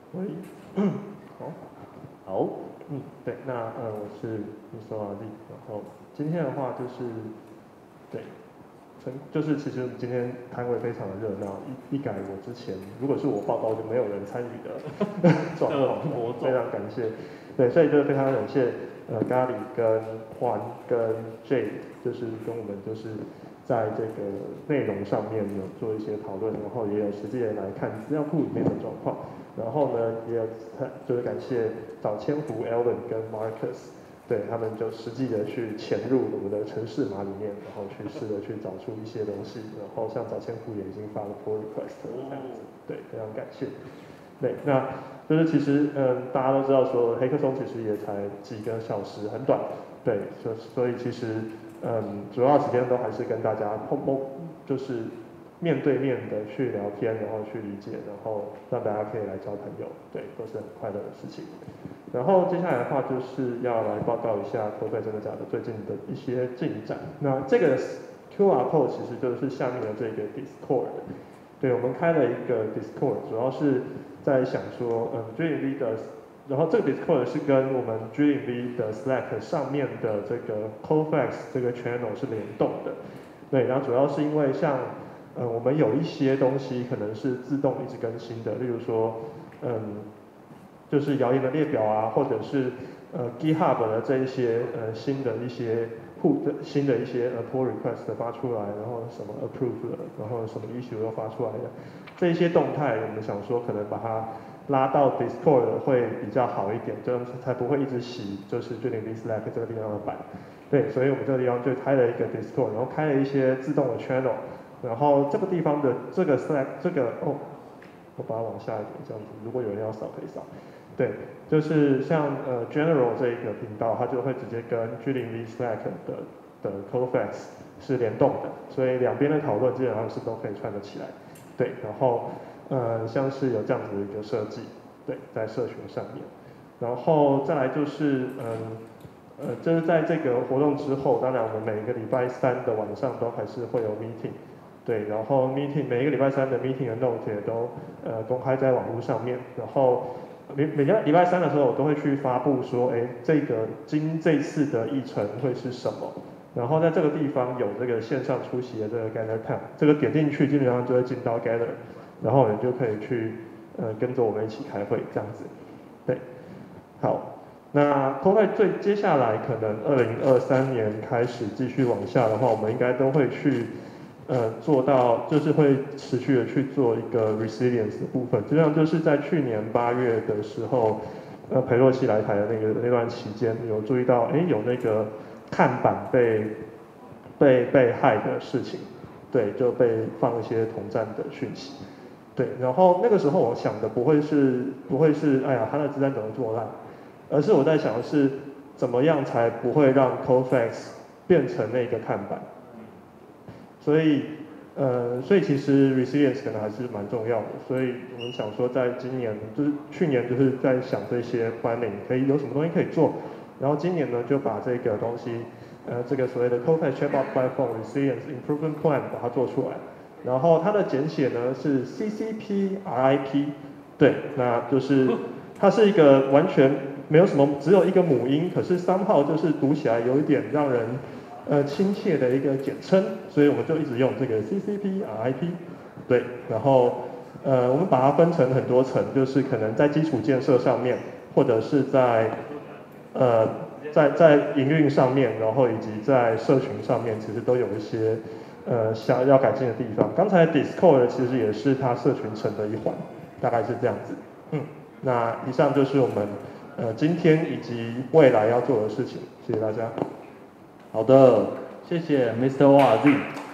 可以，好，好，对，那我是Mr. Ali，然后今天的话就是，对，就是其实今天摊位非常的热闹，一改我之前如果是我报告就没有人参与的状况，非常感谢，对，所以就是非常感谢咖喱跟欢跟 J， 就是跟我们就是在这个内容上面有做一些讨论，然后也有实际的来看资料库里面的状况。然后呢，也有就是感谢早千湖 Alvin 跟 Marcus， 对他们就实际的去潜入我们的程式码里面，然后去试着去找出一些东西。然后像早千湖也已经发了 pull request 这样子，对，非常感谢。对，那就是其实大家都知道说黑客松其实也才几个小时，很短，对，所以其实主要时间都还是跟大家就是面对面的去聊天，然后去理解，然后让大家可以来交朋友，对，都是很快乐的事情。然后接下来的话就是要来报告一下CodePad真的假的最近的一些进展。那这个 QR code 其实就是下面的这个 Discord， 对，我们开了一个 Discord， 主要是在想说，Dreamv 的，然后这个 Discord 是跟我们 Dreamv 的 Slack 上面的这个 CodeFlex 这个 channel 是联动的。对，然后主要是因为像我们有一些东西可能是自动一直更新的，例如说就是谣言的列表啊，或者是GitHub 的这一些新的一些新的一些pull request 发出来，然后什么 approve 了，然后什么 issue 又发出来的，这一些动态我们想说可能把它拉到 Discord 会比较好一点，这样才不会一直洗就是Dreamv Slack 这个地方的版。对，所以我们这个地方就开了一个 Discord， 然后开了一些自动的 channel， 然后这个地方的这个 Slack 这个我把它往下一点这样子，如果有人要扫可以扫。对，就是像General 这一个频道，它就会直接跟 Dreamv Slack 的 CodeFlex 是联动的，所以两边的讨论基本上是都可以串得起来。对，然后像是有这样子的一个设计，对，在社群上面，然后再来就是就是在这个活动之后，当然我们每个礼拜三的晚上都还是会有 meeting， 对，然后每一个礼拜三的 meeting 的 note 也都公开在网络上面，然后每个礼拜三的时候我都会去发布说，这一次的议程会是什么，然后在这个地方有这个线上出席的这个 Gather Time， 这个点进去基本上就会进到 Gather， 然后你就可以去跟着我们一起开会这样子，对，好。那 CodePad 接下来可能2023年开始继续往下的话，我们应该都会去做到，就是会持续的去做一个 resilience 的部分。就像就是在去年8月的时候，裴洛西来台的那段期间，有注意到，有那个看板被害的事情，对，就被放一些统战的讯息。对，然后那个时候我想的不会是，哎呀，他的子弹怎么做烂，而是我在想的是，怎么样才不会让 CodeFlex 变成那个看板。所以其实 resilience 可能还是蛮重要的。所以我们想说，在今年就是去年就是在想这些 planning 可以有什么东西可以做，然后今年呢就把这个东西这个所谓的 CodePad Chatbot Platform Resilience Improvement Plan 把它做出来。然后它的简写呢是 CCP-RIP， 对，那就是它是一个完全没有什么，只有一个母音，可是somehow就是读起来有一点让人亲切的一个简称，所以我们就一直用这个 CCP-RIP， 对，然后我们把它分成很多层，就是可能在基础建设上面，或者是在营运上面，然后以及在社群上面，其实都有一些想要改进的地方。刚才 Discord 其实也是它社群层的一环，大概是这样子。那以上就是我们今天以及未来要做的事情，谢谢大家。 好的，谢谢 Mr. Wazi。